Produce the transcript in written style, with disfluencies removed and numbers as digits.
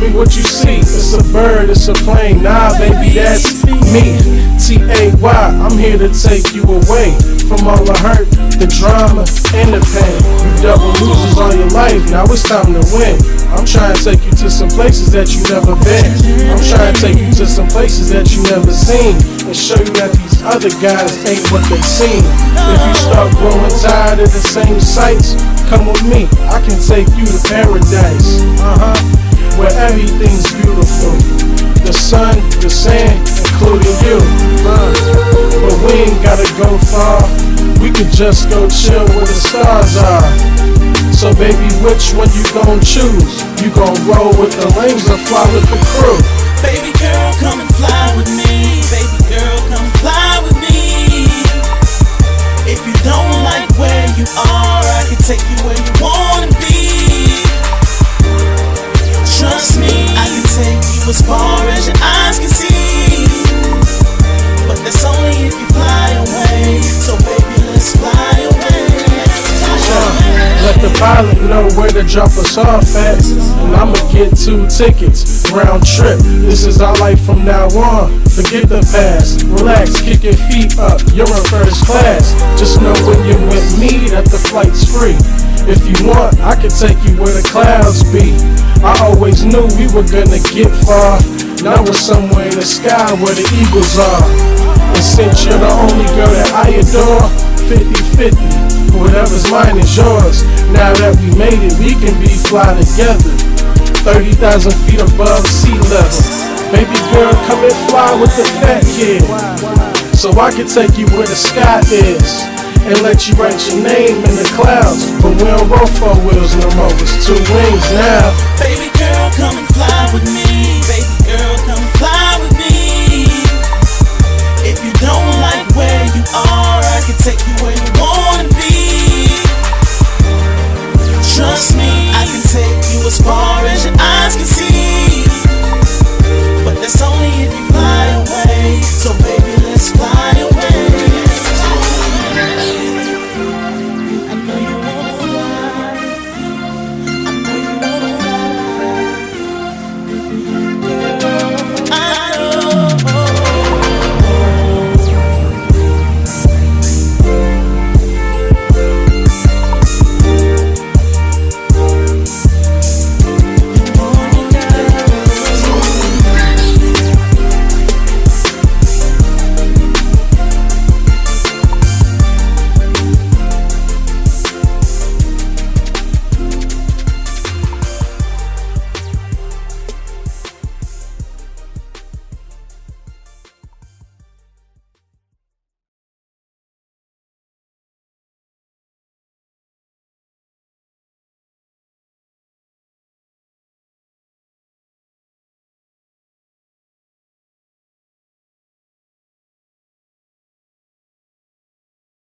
me what you see. It's a bird, it's a plane. Nah, baby, that's me. T-A-Y, I'm here to take you away from all the hurt, the drama, and the pain. You double losers all your life, now it's time to win. I'm trying to take you to some places that you never been. I'm trying to take you to some places that you never seen, and show you that these other guys ain't what they seem. If you start growing tired of the same sights, come with me, I can take you to paradise. Where everything's beautiful, the sun, the sand, including you. But we ain't gotta go far, we can just go chill where the stars are. So baby, which one you gon' choose? You gon' roll with the lanes or fly with the crew? Baby girl, come and fly with me. Baby girl, come fly with me. If you don't like where you are, I can take you where you wanna be. Trust me, I can take you as far as your eyes can see. But that's only if you fly away. So baby, let's fly away. Let the pilot know where to drop us off at, and I'ma get 2 tickets, round trip. This is our life from now on. Forget the past, relax, kick your feet up, you're in first class. Just know when you're with me that the flight's free. If you want, I can take you where the clouds be. I always knew we were gonna get far. Now we're somewhere in the sky where the eagles are. And since you're the only girl that I adore, 50-50. Whatever's mine is yours. Now that we made it, we can be fly together. 30,000 feet above sea level. Baby girl, come and fly with the fat kid, so I can take you where the sky is, and let you write your name in the clouds. But we don't roll 4 wheels no more, it's 2 wings now. Baby girl, come and fly with me. Baby girl, come